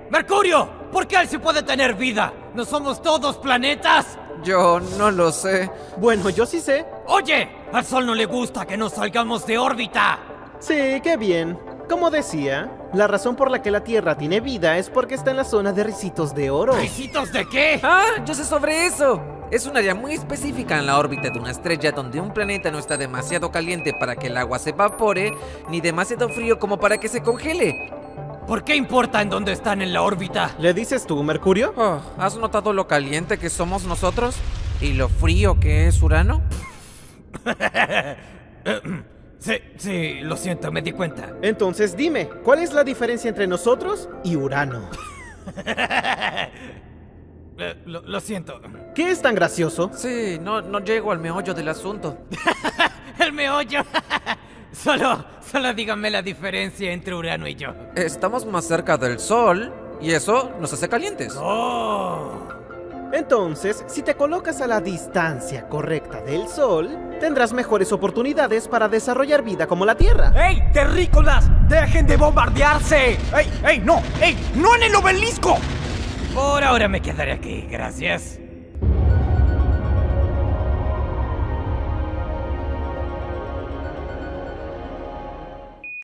¡Mercurio! ¿Por qué él sí puede tener vida? ¿No somos todos planetas? Yo no lo sé. Bueno, yo sí sé. ¡Oye! Al Sol no le gusta que nos salgamos de órbita. Sí, qué bien. Como decía, la razón por la que la Tierra tiene vida es porque está en la zona de Ricitos de Oro. ¿Ricitos de qué? Ah, yo sé sobre eso. Es un área muy específica en la órbita de una estrella donde un planeta no está demasiado caliente para que el agua se evapore, ni demasiado frío como para que se congele. ¿Por qué importa en dónde están en la órbita? ¿Le dices tú, Mercurio? Oh, ¿has notado lo caliente que somos nosotros? ¿Y lo frío que es Urano? Sí, lo siento, me di cuenta. Entonces dime, ¿cuál es la diferencia entre nosotros y Urano? Lo siento. ¿Qué es tan gracioso? Sí, no llego al meollo del asunto. El meollo. Solo díganme la diferencia entre Urano y yo. Estamos más cerca del Sol y eso nos hace calientes. ¡Oh! Entonces, si te colocas a la distancia correcta del Sol, tendrás mejores oportunidades para desarrollar vida como la Tierra. ¡Ey, terrícolas! ¡Dejen de bombardearse! ¡Ey, no! ¡Ey, no en el obelisco! Por ahora me quedaré aquí, gracias.